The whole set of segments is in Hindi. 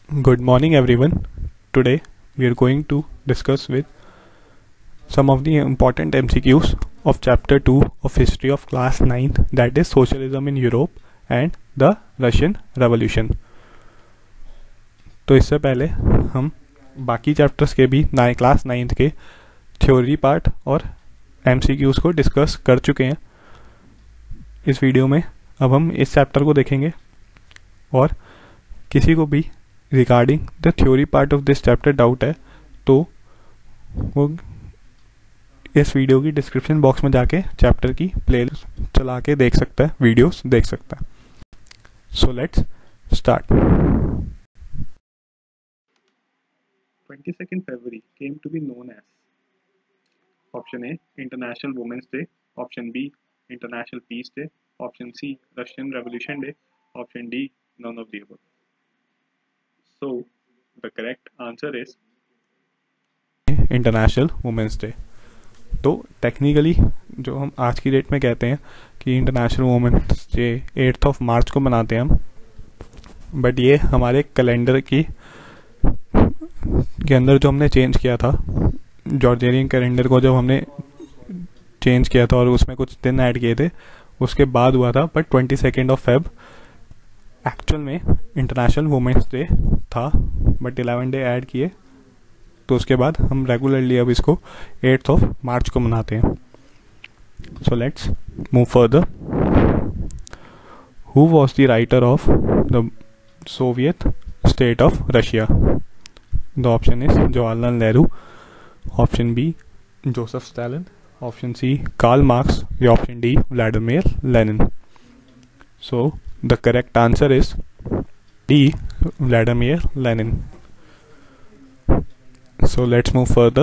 Good morning, everyone. Today we are going to discuss with some of the important MCQs of Chapter 2 of History of Class 9th, that is Socialism in Europe and the Russian Revolution. तो इससे पहले हम बाकी चैप्टर्स के भी क्लास 9th के थ्योरी पार्ट और MCQs को डिस्कस कर चुके हैं. इस वीडियो में अब हम इस चैप्टर को देखेंगे और किसी को भी regarding the theory part of this chapter doubt है तो वो इस वीडियो की डिस्क्रिप्शन बॉक्स में जाके चैप्टर की प्लेलिस्ट चला के देख सकता है, वीडियोस देख सकता है. So let's start. 22nd February came to be known as Option A International Women's Day, Option B International Peace Day, Option C Russian Revolution Day, Option D none of the above. So the correct answer is international women's day. तो टेक्निकली जो हम आज की डेट में कहते हैं कि international women's day 8th of March को मनाते हैं हम, बट ये हमारे कैलेंडर के अंदर जो हमने चेंज किया था, जॉर्जियन कैलेंडर को जब हमने चेंज किया था और उसमें कुछ दिन ऐड किए थे उसके बाद हुआ था. But 22nd of Feb actual में इंटरनेशनल वुमेंस डे था, बट 11 डे ऐड किए तो उसके बाद हम रेगुलरली अब इसको 8th of March को मनाते हैं. So let's move further. Who was the writer of the Soviet state of Russia? The option is Jawaharlal Nehru, option B Joseph Stalin, option C Karl Marx या option D Vladimir Lenin. So the correct answer is D, Vladimir Lenin. So let's move further.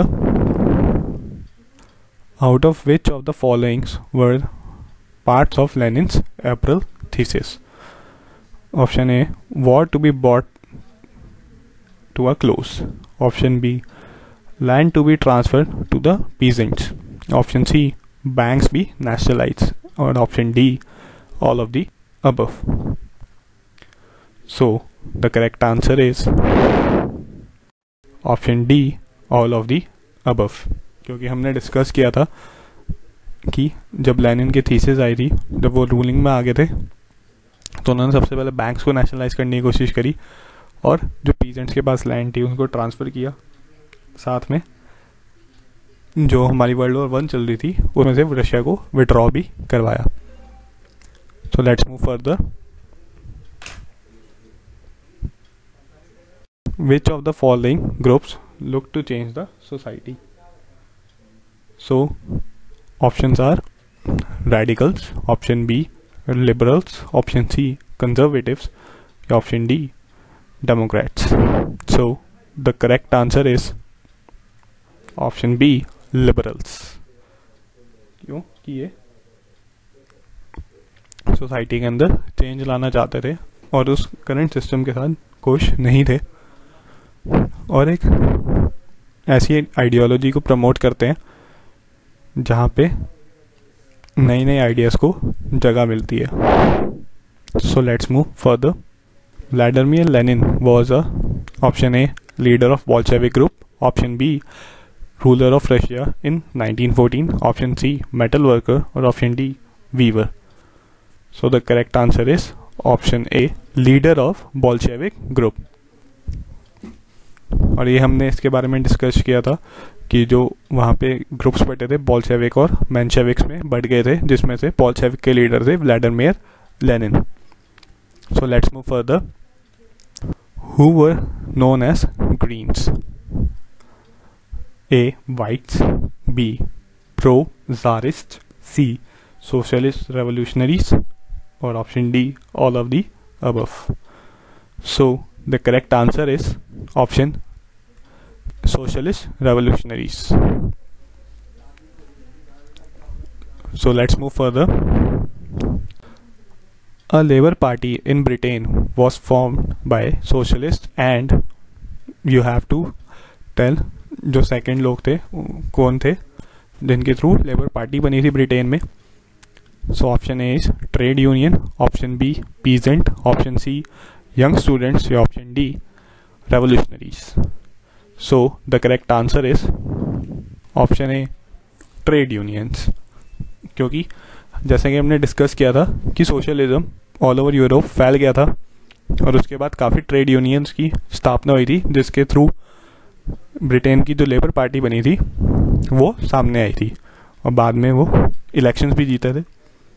Out of which of the followings were parts of Lenin's April thesis? Option A, war to be brought to a close. Option B, land to be transferred to the peasants. Option C, banks be nationalized. Or option D, all of the above. So the correct answer is option D, all of the above. क्योंकि हमने डिस्कस किया था कि जब लेनिन की थीसिस आई थी, जब वो रूलिंग में आ गए थे तो उन्होंने सबसे पहले बैंक्स को नेशनलाइज करने की कोशिश करी और जो पीजेंट्स के पास लैंड थी उनको ट्रांसफ़र किया. साथ में जो हमारी वर्ल्ड वॉर 1 चल रही थी उसमें से रशिया को विड्रॉ भी करवाया. So let's move further. Which of the following groups look to change the society? So options are radicals, option B liberals, option C conservatives, option D Democrats. So the correct answer is option B liberals. क्यों कि ये सोसाइटी के अंदर चेंज लाना चाहते थे और उस करंट सिस्टम के साथ खुश नहीं थे और एक ऐसी आइडियोलॉजी को प्रमोट करते हैं जहाँ पे नई नई आइडियाज़ को जगह मिलती है. So let's move further. Vladimir Lenin was a option A leader of Bolshevik group, option B ruler of Russia in 1914, option C metal worker और option D weaver. So the correct answer is option A, leader of Bolshevik group. और ये हमने इसके बारे में डिस्कस किया था कि जो वहाँ पे ग्रुप्स बटे थे बोल्शेविक और मेंशेविक्स में बढ़ गए थे, जिसमें से बोल्शेविक के लीडर थे Vladimir Lenin. So let's move further. Who were known as greens? A, whites, B, pro-czarists, C, socialist revolutionaries, or option D, all of the above. So the correct answer is option socialist revolutionaries. So let's move further. A Labour Party in Britain was formed by socialists, and you have to tell जो सेकंड लोग थे कौन थे जिनके थ्रू लेबर पार्टी बनी थी ब्रिटेन में. So option A is trade union, option B peasant, option C young students या option D revolutionaries. So the correct answer is option A, trade unions. क्योंकि जैसे कि हमने डिस्कस किया था कि सोशलिज्म ऑल ओवर यूरोप फैल गया था और उसके बाद काफ़ी ट्रेड यूनियंस की स्थापना हुई थी, जिसके थ्रू ब्रिटेन की जो लेबर पार्टी बनी थी वो सामने आई थी और बाद में वो इलेक्शंस भी जीते थे.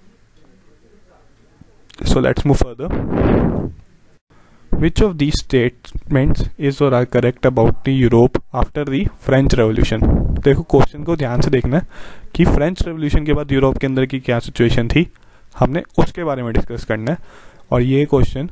So let's move further. Which of these statements is or are correct about the Europe after the French Revolution? देखो क्वेश्चन को ध्यान से देखना है कि फ्रेंच रेवोल्यूशन के बाद यूरोप के अंदर की क्या सिचुएशन थी, हमने उसके बारे में डिस्कस करना है. और ये क्वेश्चन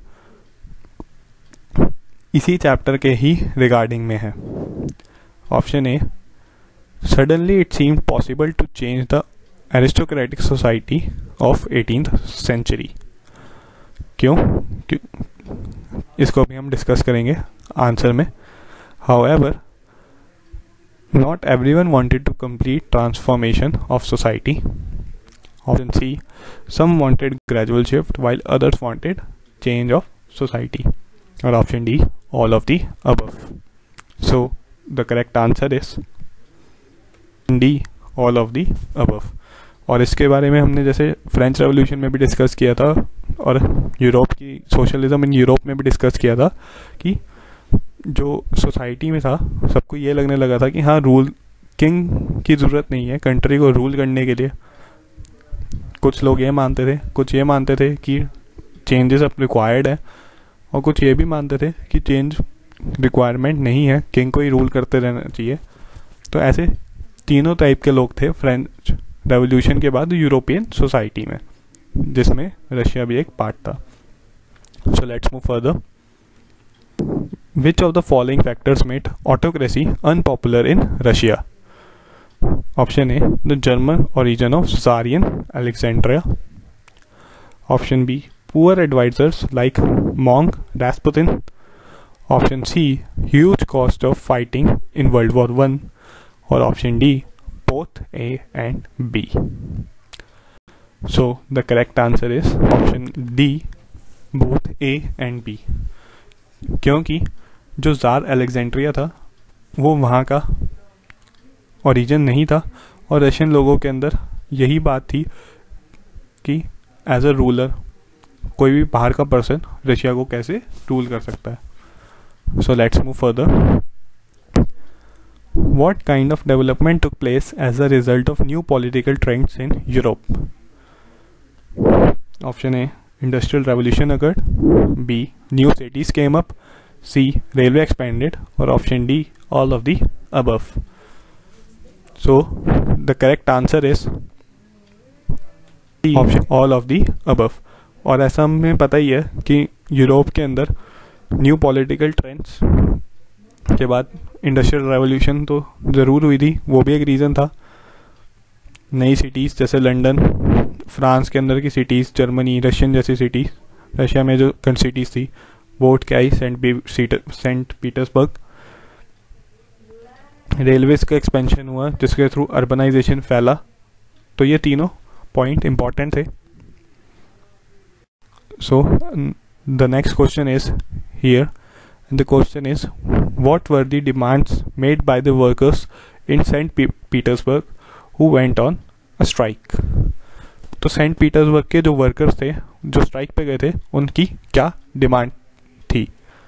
इसी चैप्टर के ही रिगार्डिंग में है. Option A, suddenly it seemed possible to change the aristocratic society of 18th century. क्यों? इसको भी हम डिस्कस करेंगे आंसर में. However, not everyone wanted to complete transformation of society. Option C, some wanted gradual shift while others wanted change of society. और option D, all of the above. So the correct answer is D, all of the above. और इसके बारे में हमने जैसे फ्रेंच रेवोल्यूशन में भी डिस्कस किया था और यूरोप की सोशलिज्म इन यूरोप में भी डिस्कस किया था कि जो सोसाइटी में था सबको ये लगने लगा था कि हाँ, रूल किंग की ज़रूरत नहीं है कंट्री को रूल करने के लिए. कुछ लोग ये मानते थे, कुछ ये मानते थे कि चेंजेस अब रिक्वायर्ड है, और कुछ ये भी मानते थे कि चेंज रिक्वायरमेंट नहीं है, किंग को ही रूल करते रहना चाहिए. तो ऐसे तीनों टाइप के लोग थे फ्रेंच रेवोल्यूशन के बाद यूरोपियन सोसाइटी में, जिसमें रशिया भी एक पार्ट था. So let's move further. Which of the following factors made autocracy unpopular in Russia? Option A, the German origin of tsarina Alexandria. Option B, poor advisers like monk Rasputin. Option C, huge cost of fighting in world war 1. और option D, both A and B. So the correct answer is option D, both A and B. क्योंकि जो ज़ार अलेक्जेंड्रिया था वो वहाँ का ओरिजिन नहीं था और रशियन लोगों के अंदर यही बात थी कि एज अ रूलर कोई भी बाहर का पर्सन रशिया को कैसे रूल कर सकता है. So let's move further. What kind of development took place as a result of new political trends in Europe? Option A, Industrial Revolution occurred. B, new cities came up. C, railway expanded. Or option D, all of the above. So the correct answer is D, option all of the above. और ऐसा हमें पता ही है कि यूरोप के अंदर न्यू पॉलिटिकल ट्रेंड्स के बाद इंडस्ट्रियल रेवोल्यूशन तो ज़रूर हुई थी, वो भी एक रीज़न था. नई सिटीज़ जैसे लंदन, फ्रांस के अंदर की सिटीज़, जर्मनी, रशियन जैसी सिटीज़, रशिया में जो सिटीज़ थी वो उठ के आई, सेंट पीटर्सबर्ग. रेलवेज़ का एक्सपेंशन हुआ जिसके थ्रू अर्बनाइजेशन फैला. तो ये तीनों पॉइंट इम्पॉर्टेंट थे. So the next question is here. The question is, what were the demands made by the workers in St. Petersburg who went on a strike? तो सेंट पीटर्सबर्ग के जो वर्कर्स थे जो स्ट्राइक पे गए थे उनकी क्या डिमांड थी?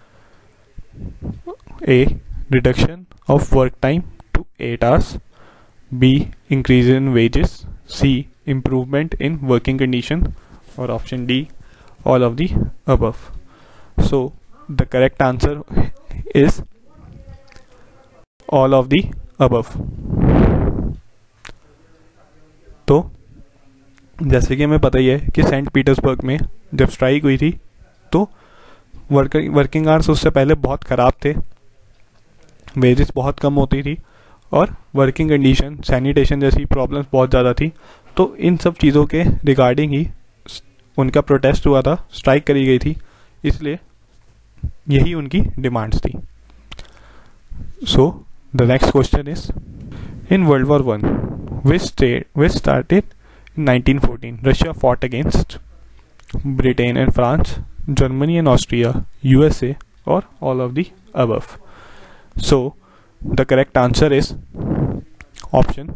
A, reduction of work time to 8 hours. B, increase in wages. C, improvement in working condition. Or option D, all of the above. So the correct answer is all of the above. तो जैसे कि हमें पता ही है कि सेंट पीटर्सबर्ग में जब स्ट्राइक हुई थी तो वर्किंग आवर्स उससे पहले बहुत ख़राब थे, वेजेस बहुत कम होती थी और वर्किंग कंडीशन, सैनिटेशन जैसी प्रॉब्लम्स बहुत ज़्यादा थी. तो इन सब चीज़ों के रिगार्डिंग ही उनका प्रोटेस्ट हुआ था, स्ट्राइक करी गई थी, इसलिए यही उनकी डिमांड्स थी. So the next question is, in world war 1 which started in 1914, Russia fought against Britain and France, Germany and Austria, USA, or all of the above. So the correct answer is option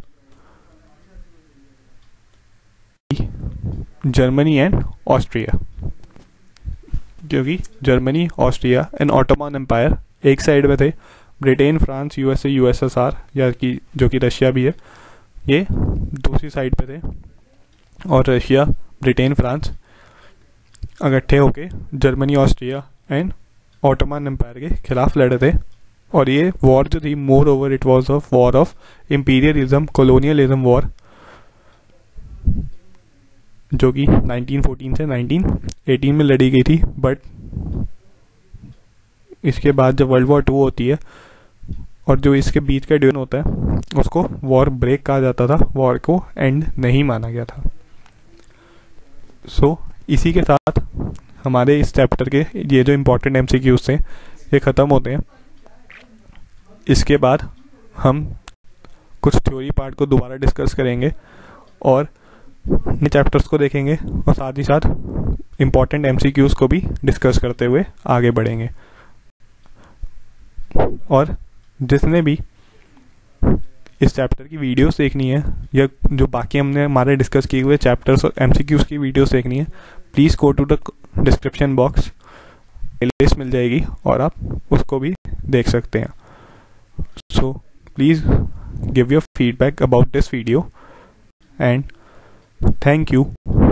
Germany and Austria, क्योंकि Germany, Austria and Ottoman empire एक साइड में थे, ब्रिटेन, फ्रांस, यूएसए, यूएसएसआर या कि जो कि रशिया भी है, ये दूसरी साइड पे थे, और रशिया, ब्रिटेन, फ्रांस इकट्ठे होके Germany, Austria and Ottoman empire के खिलाफ लड़े थे. और ये वॉर जो थी, moreover it was a war of imperialism, colonialism war, जो कि 1914 से 1918 में लड़ी गई थी. बट इसके बाद जब वर्ल्ड वॉर 2 होती है और जो इसके बीच का ड्यूरेशन होता है उसको वॉर ब्रेक कहा जाता था, वॉर को एंड नहीं माना गया था. सो इसी के साथ हमारे इस चैप्टर के ये जो इम्पोर्टेंट MCQs थे ये ख़त्म होते हैं. इसके बाद हम कुछ थ्योरी पार्ट को दोबारा डिस्कस करेंगे और नए चैप्टर्स को देखेंगे और साथ ही साथ इम्पोर्टेंट MCQs को भी डिस्कस करते हुए आगे बढ़ेंगे. और जिसने भी इस चैप्टर की वीडियोस देखनी है या जो बाकी हमने हमारे डिस्कस किए हुए चैप्टर्स और MCQs की वीडियोस देखनी है, please go to the description box, playlist मिल जाएगी और आप उसको भी देख सकते हैं. So please give your feedback about this video and thank you.